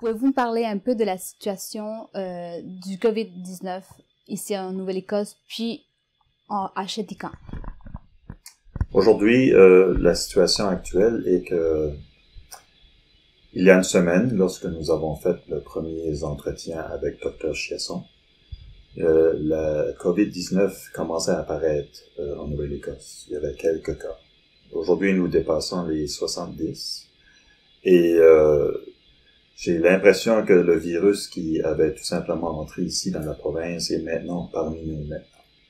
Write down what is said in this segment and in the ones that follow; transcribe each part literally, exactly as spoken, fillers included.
Pouvez-vous me parler un peu de la situation euh, du COVID dix-neuf ici en Nouvelle-Écosse, puis en, à Shedikan? Aujourd'hui, euh, la situation actuelle est que il y a une semaine, lorsque nous avons fait le premier entretien avec docteur Chiasson, euh, la COVID dix-neuf commençait à apparaître euh, en Nouvelle-Écosse. Il y avait quelques cas. Aujourd'hui, nous dépassons les soixante-dix. Et euh, j'ai l'impression que le virus qui avait tout simplement entré ici dans la province est maintenant parmi nous maintenant.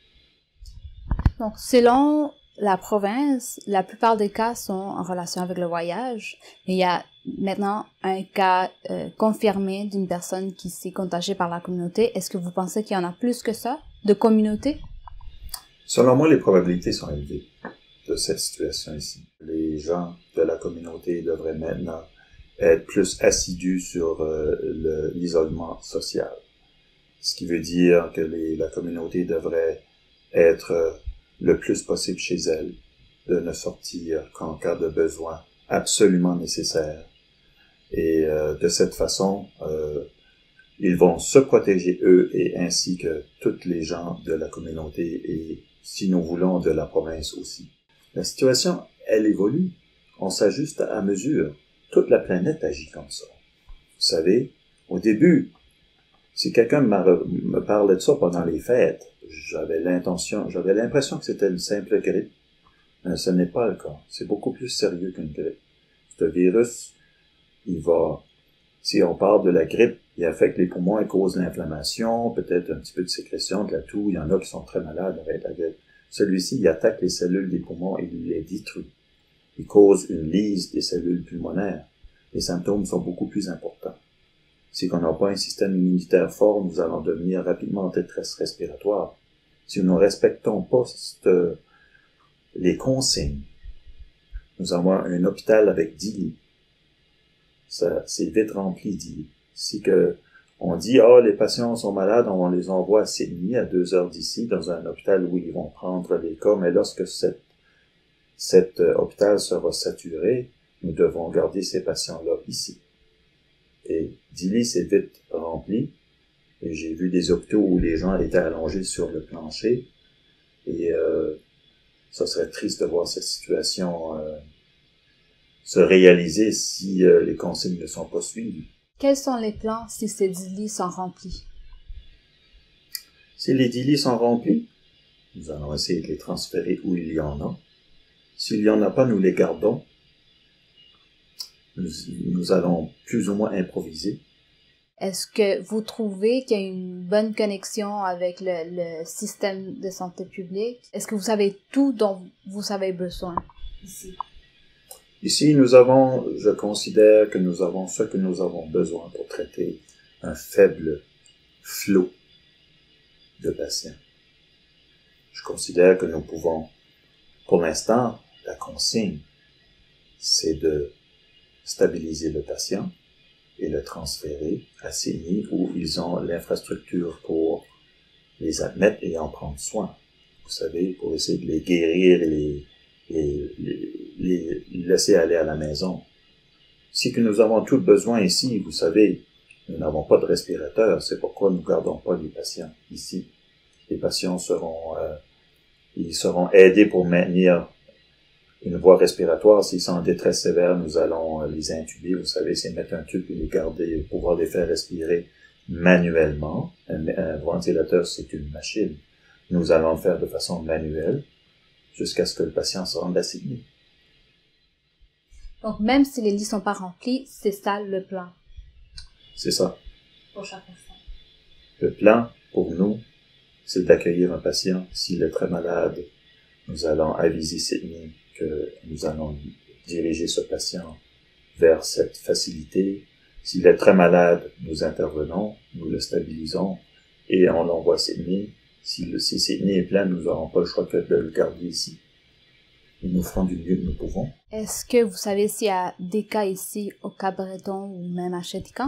Donc, selon la province, la plupart des cas sont en relation avec le voyage. Il y a maintenant un cas euh, confirmé d'une personne qui s'est contagiée par la communauté. Est-ce que vous pensez qu'il y en a plus que ça, de communautés? Selon moi, les probabilités sont élevées de cette situation ici. Les gens de la communauté devraient maintenant être plus assidus sur euh, le, l'isolement social. Ce qui veut dire que les, la communauté devrait être euh, le plus possible chez elle, de ne sortir qu'en cas de besoin absolument nécessaire. Et euh, de cette façon, euh, ils vont se protéger eux et ainsi que toutes les gens de la communauté et, si nous voulons, de la province aussi. La situation, elle évolue. On s'ajuste à mesure. Toute la planète agit comme ça. Vous savez, au début, si quelqu'un me parlait de ça pendant les fêtes, j'avais l'intention, j'avais l'impression que c'était une simple grippe. Mais ce n'est pas le cas. C'est beaucoup plus sérieux qu'une grippe. Ce virus, il va, si on parle de la grippe, il affecte les poumons, il cause l'inflammation, peut-être un petit peu de sécrétion, de la toux. Il y en a qui sont très malades avec la grippe. Celui-ci, il attaque les cellules des poumons et il les détruit. Il cause une lyse des cellules pulmonaires. Les symptômes sont beaucoup plus importants. Si on n'a pas un système immunitaire fort, nous allons devenir rapidement en détresse respiratoire. Si nous ne respectons pas cette, les consignes, nous avons un hôpital avec dix lits. Ça, c'est vite rempli dix lits. Si que on dit, ah, oh, les patients sont malades, on les envoie à Sydney, à deux heures d'ici, dans un hôpital où ils vont prendre les cas, mais lorsque cette, cet euh, hôpital sera saturé, nous devons garder ces patients-là ici. Et dix lits, c'est vite rempli. Et j'ai vu des hôpitaux où les gens étaient allongés sur le plancher. Et euh, ça serait triste de voir cette situation euh, se réaliser si euh, les consignes ne sont pas suivies. Quels sont les plans si ces dix lits sont remplis? Si les dix lits sont remplis, nous allons essayer de les transférer où il y en a. S'il n'y en a pas, nous les gardons. Nous, nous allons plus ou moins improviser. Est-ce que vous trouvez qu'il y a une bonne connexion avec le, le système de santé publique? Est-ce que vous savez tout dont vous avez besoin ici? Ici, nous avons, je considère que nous avons ce que nous avons besoin pour traiter un faible flot de patients. Je considère que nous pouvons, pour l'instant, la consigne, c'est de stabiliser le patient et le transférer à Sydney où ils ont l'infrastructure pour les admettre et en prendre soin. Vous savez, pour essayer de les guérir et les, les, les, les laisser aller à la maison. Si que nous avons tout besoin ici, vous savez, nous n'avons pas de respirateur, c'est pourquoi nous ne gardons pas les patients ici. Les patients seront, euh, ils seront aidés pour maintenir une voie respiratoire. S'ils sont en détresse sévère, nous allons les intuber. Vous savez, c'est mettre un tube et les garder, pouvoir les faire respirer manuellement. Un, un ventilateur, c'est une machine. Nous allons le faire de façon manuelle jusqu'à ce que le patient se rende à Sydney. Donc, même si les lits sont pas remplis, c'est ça le plan? C'est ça. Pour chaque personne. Le plan, pour nous, c'est d'accueillir un patient. S'il est très malade, nous allons aviser Sydney que nous allons diriger ce patient vers cette facilité. S'il est très malade, nous intervenons, nous le stabilisons et on l'envoie à Sydney. Si, le, si Sydney est plein, nous n'aurons pas le choix que de le garder ici. Et nous ferons du mieux que nous pouvons. Est-ce que vous savez s'il y a des cas ici au Cap-Breton ou même à Shedikan?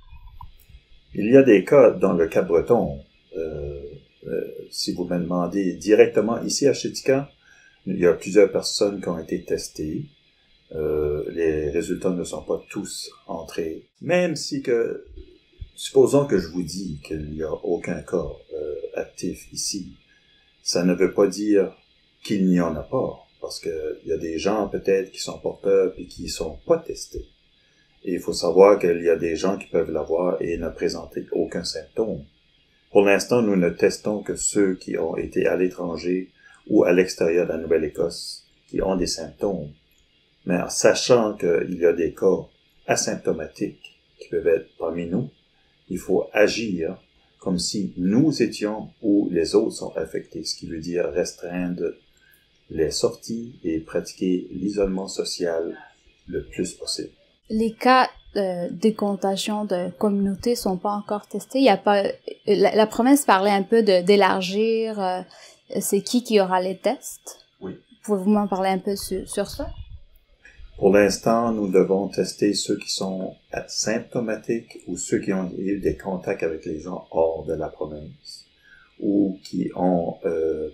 Il y a des cas dans le Cap-Breton. Euh, euh, si vous me demandez directement ici à Shedikan, il y a plusieurs personnes qui ont été testées. Euh, les résultats ne sont pas tous entrés. Même si que, supposons que je vous dis qu'il n'y a aucun cas euh, actif ici, ça ne veut pas dire qu'il n'y en a pas, parce que il y a des gens peut-être qui sont porteurs et qui sont pas testés. Et il faut savoir qu'il y a des gens qui peuvent l'avoir et ne présenter aucun symptôme. Pour l'instant, nous ne testons que ceux qui ont été à l'étranger ou à l'extérieur de la Nouvelle-Écosse, qui ont des symptômes. Mais en sachant qu'il y a des cas asymptomatiques qui peuvent être parmi nous, il faut agir comme si nous étions ou les autres sont affectés, ce qui veut dire restreindre les sorties et pratiquer l'isolement social le plus possible. Les cas euh, de contagion de communauté sont pas encore testés. Il y a pas la, la promesse parlait un peu de d'élargir. Euh, c'est qui qui aura les tests? Oui. Pouvez-vous m'en parler un peu sur, sur ça? Pour l'instant, nous devons tester ceux qui sont asymptomatiques ou ceux qui ont eu des contacts avec les gens hors de la province ou qui ont euh,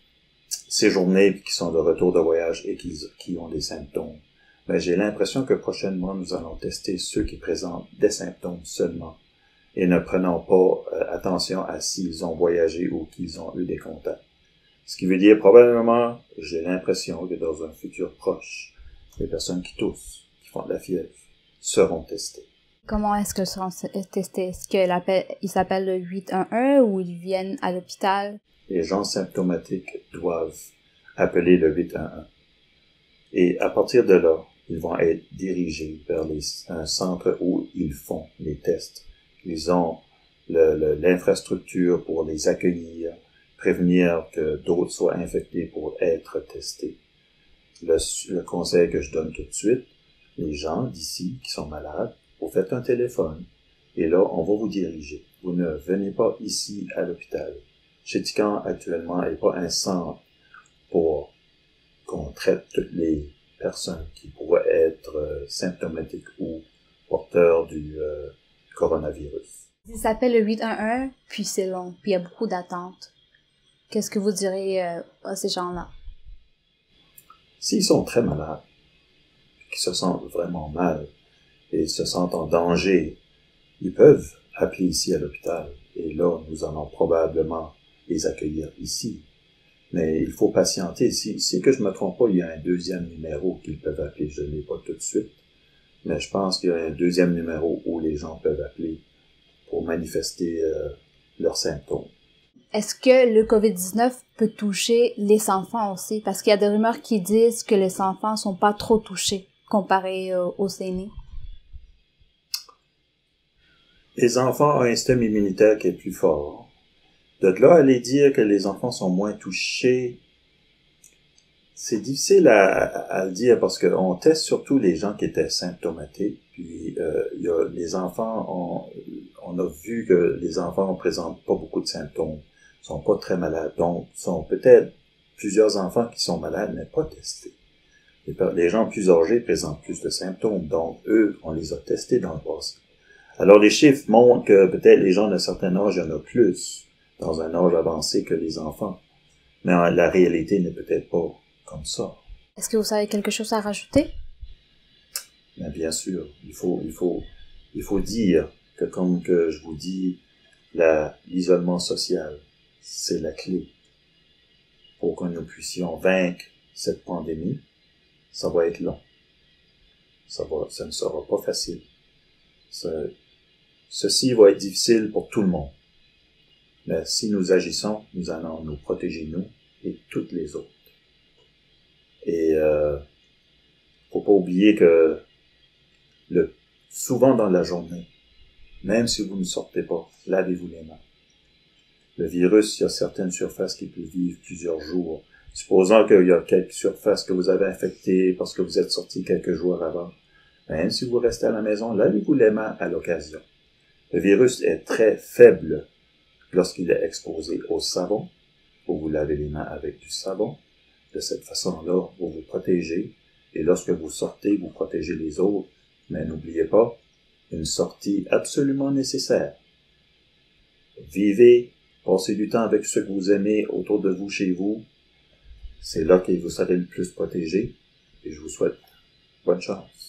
séjourné et qui sont de retour de voyage et qui, qui ont des symptômes. Mais j'ai l'impression que prochainement, nous allons tester ceux qui présentent des symptômes seulement et ne prenant pas euh, attention à s'ils ont voyagé ou qu'ils ont eu des contacts. Ce qui veut dire probablement, j'ai l'impression que dans un futur proche, les personnes qui toussent, qui font de la fièvre, seront testées. Comment est-ce qu'elles seront testées? Est-ce qu'ils s'appellent le huit un un ou ils viennent à l'hôpital? Les gens symptomatiques doivent appeler le huit un un. Et à partir de là, ils vont être dirigés vers les, un centre où ils font les tests. Ils ont le, le, l'infrastructure pour les accueillir, prévenir que d'autres soient infectés pour être testés. Le, le conseil que je donne tout de suite, les gens d'ici qui sont malades, vous faites un téléphone et là, on va vous diriger. Vous ne venez pas ici à l'hôpital. Chéticamp, actuellement, n'est pas un centre pour qu'on traite toutes les personnes qui pourraient être euh, symptomatiques ou porteurs du euh, coronavirus. Il s'appelle le huit un un, puis c'est long, puis il y a beaucoup d'attentes. Qu'est-ce que vous direz euh, à ces gens-là? S'ils sont très malades, qu'ils se sentent vraiment mal et se sentent en danger, ils peuvent appeler ici à l'hôpital. Et là, nous allons probablement les accueillir ici. Mais il faut patienter. Si, si que je me trompe pas, il y a un deuxième numéro qu'ils peuvent appeler. Je ne l'ai pas tout de suite. Mais je pense qu'il y a un deuxième numéro où les gens peuvent appeler pour manifester euh, leurs symptômes. Est-ce que le covid dix-neuf peut toucher les enfants aussi? Parce qu'il y a des rumeurs qui disent que les enfants sont pas trop touchés comparé euh, aux aînés. Les enfants ont un système immunitaire qui est plus fort. De là à aller dire que les enfants sont moins touchés, c'est difficile à, à, à le dire parce qu'on teste surtout les gens qui étaient symptomatiques. Puis euh, il y a, les enfants, on, on a vu que les enfants ne présentent pas beaucoup de symptômes, sont pas très malades. Donc, sont peut-être plusieurs enfants qui sont malades mais pas testés. Les, les gens plus âgés présentent plus de symptômes. Donc, eux, on les a testés dans le passé. Alors, les chiffres montrent que peut-être les gens d'un certain âge, il y en a plus dans un âge avancé que les enfants. Mais la réalité n'est peut-être pas comme ça. Est-ce que vous avez quelque chose à rajouter? Bien, bien sûr, il faut, il faut, il faut dire que comme que je vous dis, la, l'isolement social, c'est la clé pour que nous puissions vaincre cette pandémie. Ça va être long. Ça va, ça ne sera pas facile. Ça, ceci va être difficile pour tout le monde. Mais si nous agissons, nous allons nous protéger, nous et toutes les autres. Et euh, faut pas oublier que le, souvent dans la journée, même si vous ne sortez pas, lavez-vous les mains. Le virus, il y a certaines surfaces qui peuvent vivre plusieurs jours. Supposons qu'il y a quelques surfaces que vous avez infectées parce que vous êtes sorti quelques jours avant. Même si vous restez à la maison, lavez-vous les mains à l'occasion. Le virus est très faible lorsqu'il est exposé au savon. Vous vous lavez les mains avec du savon. De cette façon-là, vous vous protégez. Et lorsque vous sortez, vous protégez les autres. Mais n'oubliez pas, une sortie absolument nécessaire. Vivez, passez du temps avec ceux que vous aimez autour de vous, chez vous. C'est là que vous serez le plus protégé. Et je vous souhaite bonne chance.